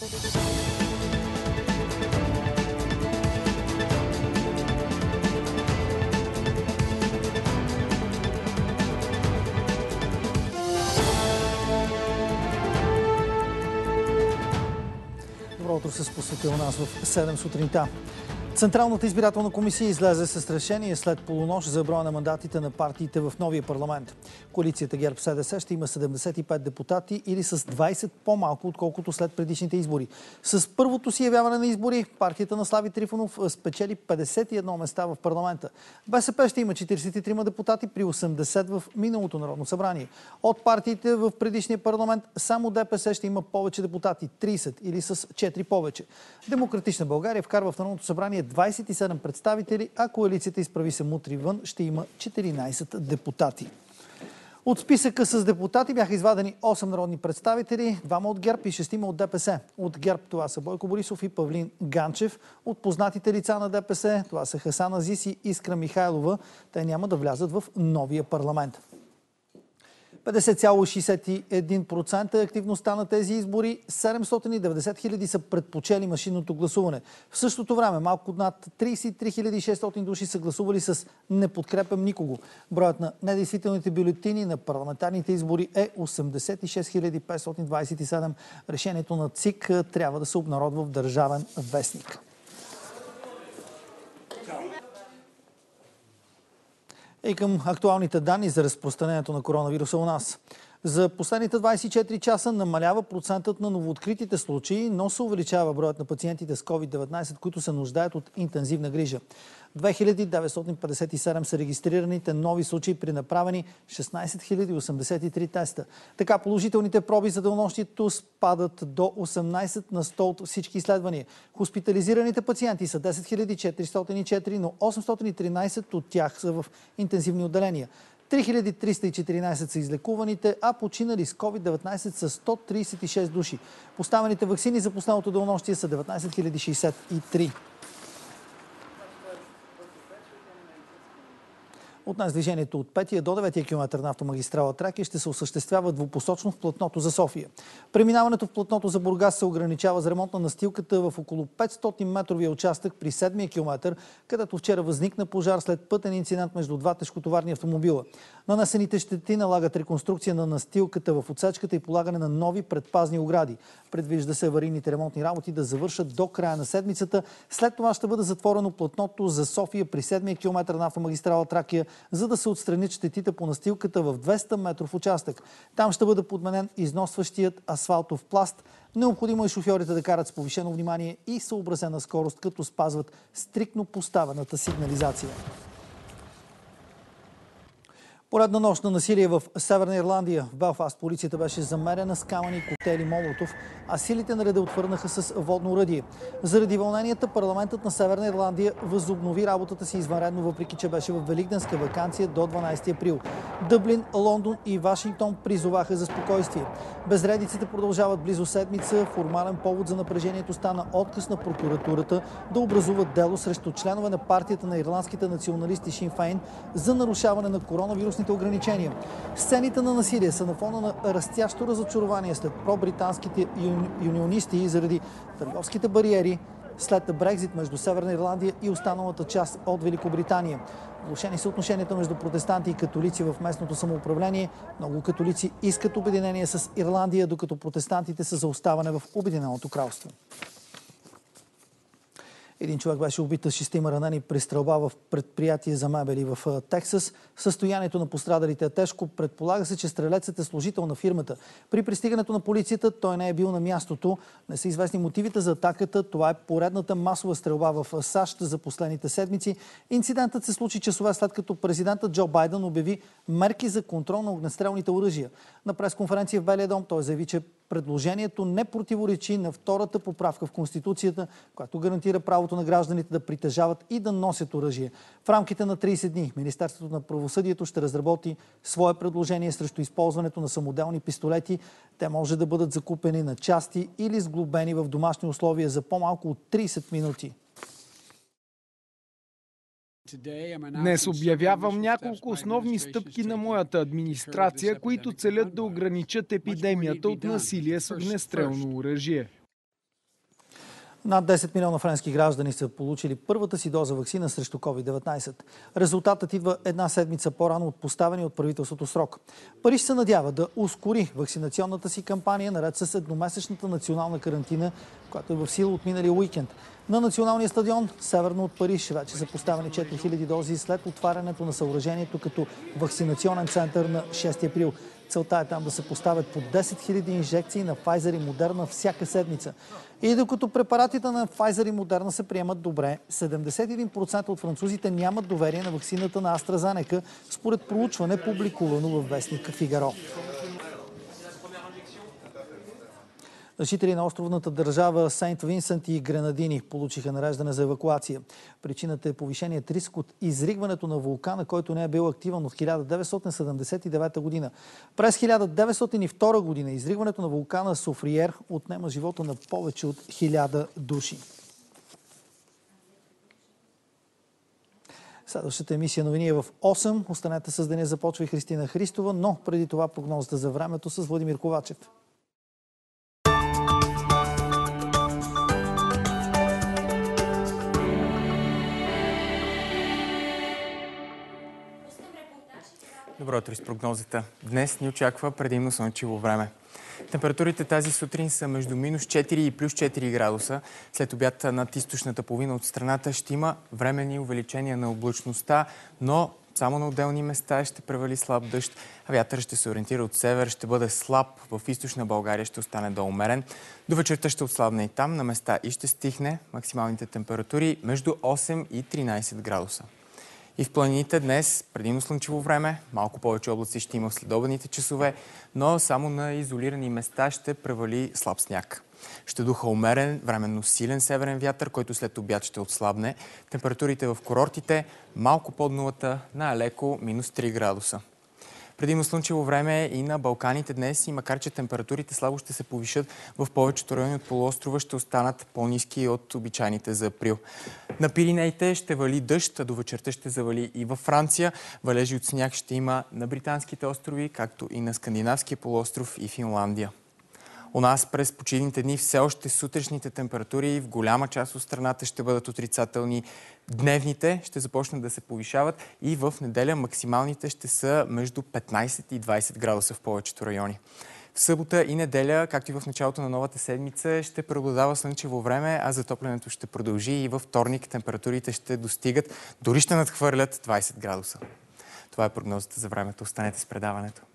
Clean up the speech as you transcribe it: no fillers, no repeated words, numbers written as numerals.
Добро утро, се посветил нас в 7 сутринта. Централната избирателна комисия излезе с решение след полунощ за броя на мандатите на партиите в новия парламент. Коалицията ГЕРБ-СДС ще има 75 депутати или с 20 по-малко, отколкото след предишните избори. С първото си явяване на избори, партията на Слави Трифонов спечели 51 места в парламента. БСП ще има 43 депутати при 80 в миналото Народно събрание. От партиите в предишния парламент само ДПС ще има повече депутати, 30 или с 4 повече. Демократична България вкарва в Народното събрание 27 представители, а коалицията Изправи се мутри вън ще има 14 депутати. От списъка с депутати бяха извадени 8 народни представители, 2 от ГЕРБ и 6 от ДПС. От ГЕРБ това са Бойко Борисов и Павлин Ганчев. От познатите лица на ДПС това са Хасан Азис и Искра Михайлова. Те няма да влязат в новия парламент. 50,61% е активността на тези избори. 790 хиляди са предпочели машинното гласуване. В същото време малко над 33 600 души са гласували с "не подкрепям никого". Броят на недействителните бюлетини на парламентарните избори е 86 527. Решението на ЦИК трябва да се обнародва в Държавен вестник. И към актуалните данни за разпространението на коронавируса у нас. За последните 24 часа намалява процентът на новооткритите случаи, но се увеличава броят на пациентите с COVID-19, които се нуждаят от интензивна грижа. 2957 са регистрираните нови случаи при направени 16 083 теста. Така положителните проби за денонощието спадат до 18 на 100 от всички изследвания. Хоспитализираните пациенти са 10 404, но 813 от тях са в интензивни отделения. 3314 са излекуваните, а починали с COVID-19 са 136 души. Поставените ваксини за последното денонощие са 19 063. От нас движението от 5 до 9 км на автомагистрала Тракия ще се осъществява двупосочно в платното за София. Преминаването в платното за Бургас се ограничава с ремонт на настилката в около 500-метровия участък при 7 км, където вчера възникна пожар след пътен инцидент между два тежкотоварни автомобила. Нанесените щети налагат реконструкция на настилката в отсечката и полагане на нови предпазни огради. Предвижда се аварийните ремонтни работи да завършат до края на седмицата. След това ще бъде затворено платното за София при 7 км на автомагистрала Тракия, за да се отстранят щетите по настилката в 200 метров участък. Там ще бъде подменен износващият асфалтов пласт. Необходимо е шофьорите да карат с повишено внимание и съобразена скорост, като спазват стриктно поставената сигнализация. Поредна нощ на насилие в Северна Ирландия. В Белфаст полицията беше замерена с камъни, коктейли Молотов, а силите на реда отвърнаха с водно оръдие. Заради вълненията парламентът на Северна Ирландия възобнови работата си извънредно, въпреки че беше в великденска ваканция до 12 април. Дъблин, Лондон и Вашингтон призоваха за спокойствие. Безредиците продължават близо седмица. Формален повод за напрежението стана отказ на прокуратурата да образуват дело срещу членове на партията на ирландските националисти Шин Фейн за нарушаване на коронавирусните ограничения. Сцените на насилие са на фона на растящо разочарование след пробританските юнионисти заради търговските бариери след Брекзит между Северна Ирландия и останалата част от Великобритания. Влошени са отношенията между протестанти и католици в местното самоуправление. Много католици искат обединение с Ирландия, докато протестантите са за оставане в Обединеното кралство. Един човек беше убит, 6 ранени при стрелба в предприятие за мебели в Тексас. Състоянието на пострадалите е тежко. Предполага се, че стрелецът е служител на фирмата. При пристигането на полицията той не е бил на мястото. Не са известни мотивите за атаката. Това е поредната масова стрелба в САЩ за последните седмици. Инцидентът се случи часове след като президентът Джо Байден обяви мерки за контрол на огнестрелните оръжия. На пресконференция в Белия дом той заяви, че предложението не противоречи на втората поправка в Конституцията, която гарантира правото на гражданите да притежават и да носят оръжие. В рамките на 30 дни Министерството на правосъдието ще разработи свое предложение срещу използването на самоделни пистолети. Те може да бъдат закупени на части или сглобени в домашни условия за по-малко от 30 минути. Днес обявявам няколко основни стъпки на моята администрация, които целят да ограничат епидемията от насилие с огнестрелно оръжие. Над 10 милиона френски граждани са получили първата си доза ваксина срещу COVID-19. Резултатът идва една седмица по-рано от поставени от правителството срок. Париж се надява да ускори вакцинационната си кампания наред с едномесечната национална карантина, която е в сила от миналия уикенд. На националния стадион, северно от Париж, вече са поставени 4000 дози след отварянето на съоръжението като вакцинационен център на 6 април. Целта е там да се поставят по 10 000 инжекции на Pfizer и Moderna всяка седмица. И докато препаратите на Pfizer и Moderna се приемат добре, 71% от французите нямат доверие на ваксината на AstraZeneca, според проучване, публикувано във вестник Фигаро. Жители на островната държава Сейнт Винсент и Гренадини получиха нареждане за евакуация. Причината е повишеният риск от изригването на вулкана, който не е бил активен от 1979 година. През 1902 година изригването на вулкана Софриер отнема живота на повече от 1000 души. Следващата емисия новини е в 8. Останете с деня, започва и Христина Христова, но преди това прогнозата за времето с Владимир Ковачев. Добро утро с прогнозата. Днес ни очаква предимно слънчево време. Температурите тази сутрин са между минус 4 и плюс 4 градуса. След обяд над източната половина от страната ще има временни увеличения на облачността, но само на отделни места ще превали слаб дъжд, а вятър ще се ориентира от север, ще бъде слаб. В източна България ще остане до умерен. До вечерта ще отслабне и там, на места и ще стихне. Максималните температури между 8 и 13 градуса. И в планините днес предимно слънчево време, малко повече облаци ще има в следобедните часове, но само на изолирани места ще превали слаб сняг. Ще духа умерен, временно силен северен вятър, който след обяд ще отслабне. Температурите в курортите малко под нулата, на леко минус 3 градуса. Предимно слънчево време и на Балканите днес и макар че температурите слабо ще се повишат, в повечето райони от полуострова ще останат по-ниски от обичайните за април. На Пиринеите ще вали дъжд, а до вечерта ще завали и във Франция. Валежи от сняг ще има на Британските острови, както и на Скандинавския полуостров и Финландия. У нас през почивните дни все още сутрешните температури в голяма част от страната ще бъдат отрицателни. Дневните ще започнат да се повишават и в неделя максималните ще са между 15 и 20 градуса в повечето райони. В събота и неделя, както и в началото на новата седмица, ще преобладава слънчево време, а затоплянето ще продължи и във вторник температурите ще достигат, дори ще надхвърлят 20 градуса. Това е прогнозата за времето. Останете с предаването.